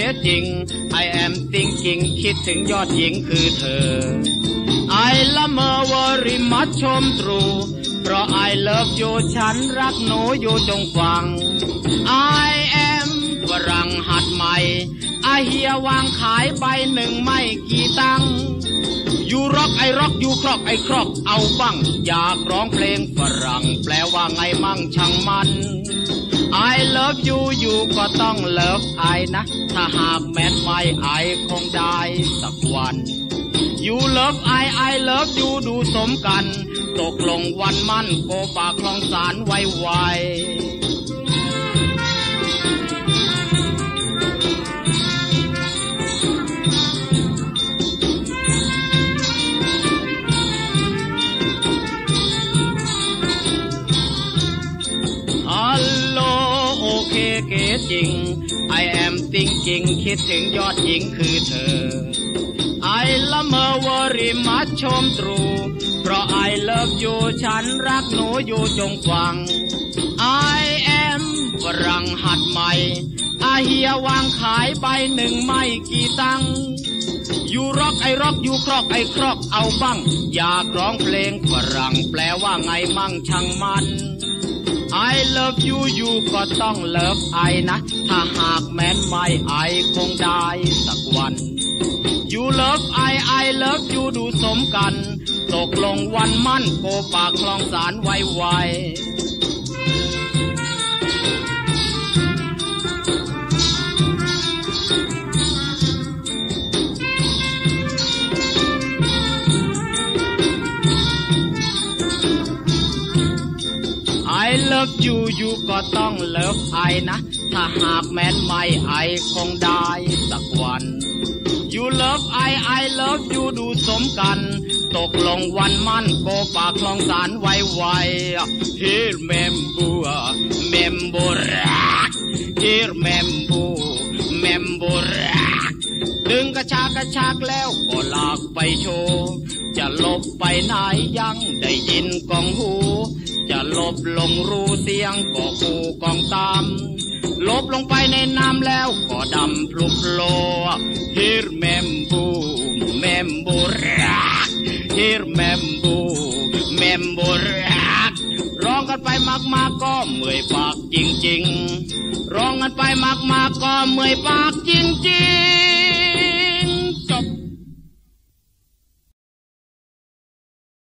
จริง I am thinking คิดถึงยอดหญิงคือเธอ I love her very much ชมตรูเพราะ I love you ฉันรักหนูอยู่จงฟัง I am ฝรั่งหัดใหม่อาเฮียวางขายใบหนึ่งไม่กี่ตังค์ยูร็อกไอร็อกยูครอกไอครอกเอาบ้างอยากร้องเพลงฝรั่งแปลว่าไงมั่งช่างมัน I love you ยูก็ต้อง love I นะถ้าหากแม้นไม่ I คงได้สักวัน You love I love you ดูสมกันตกลงวันมั่นโกปากคลองสารไวฮัลโหลโอเคเก๋จริง I am thinking คิดถึงยอดหญิงคือเธอ I love her very much ชมตรูเพราะ I love you ฉันรักหนูอยู่จงฟัง I am ฝรั่งหัดใหม่อาเฮียวางขายใบหนึ่งไม่กี่ตังค์ยูร็อกไอร็อกยูครอกไอครอกเอาบ้างอยากร้องเพลงฝรั่งแปลว่าไงมั่งช่างมัน I love you ยูก็ต้อง love I นะถ้าหากแม้นไม่ I คงได้สักวัน You love I love you ดูสมกันตกลงวันมั่นโกปากคลองสารไวI love you ยูก็ต้อง love I นะถ้าหากแม้นไม่ I คงได้สักวัน You love I love you ดูสมกันตกลงวันมั่นโกปากคลองสารไวHere member Here member ดึงกระชากแล้วก็ลากไปโชว์จะลบไปไหนยังได้ยินกองหูจะลบลงรูเสียงก็คูกองตามลบลงไปในน้ำแล้วก็ดำพลุกโล Here member Here member ร้องกันไปมากๆก็เมื่อยปากจริงๆร้องกันไปมากๆก็เมื่อยปากจริงๆ